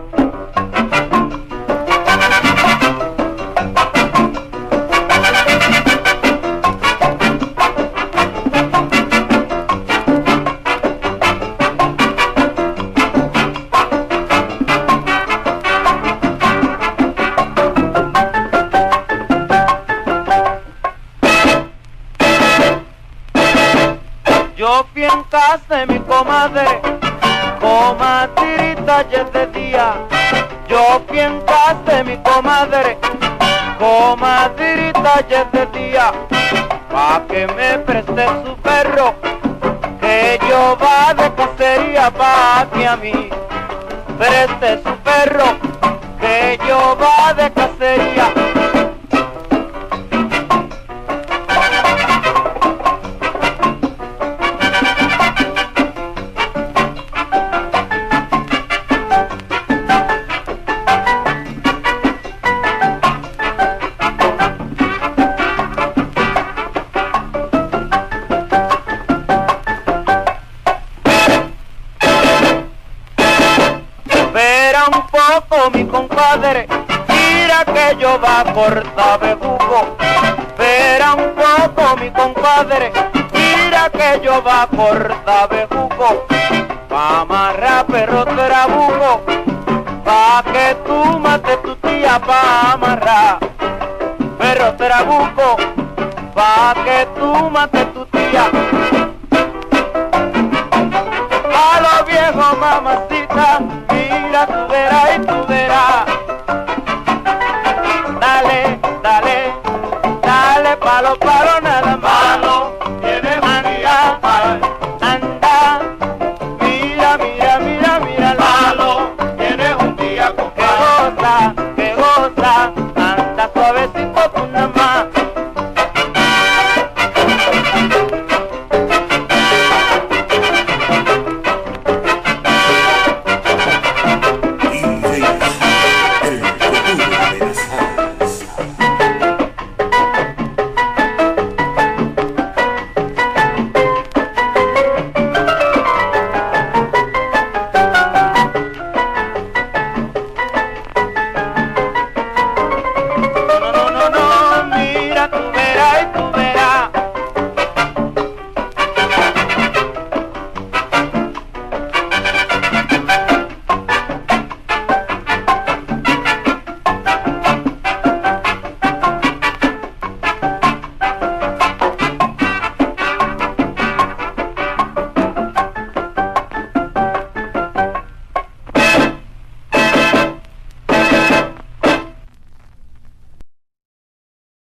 Yo fui en casa de mi comadre, comadrita ya es de día. Yo fui en casa de mi comadre, comadrita ya es de día. Pa' que me preste su perro, que yo va de cacería. Pa' que a mí preste su perro, que yo va de cacería. Un poco mi compadre, mira que yo va a cortar bejuco. Espera un poco mi compadre, mira que yo va a cortar bejuco. Pa' amarrar perro trabuco, pa' que tú mates tu tía. Pa' amarrar perro trabuco, pa' que tú mates tu tía. Palo viejo mamacita,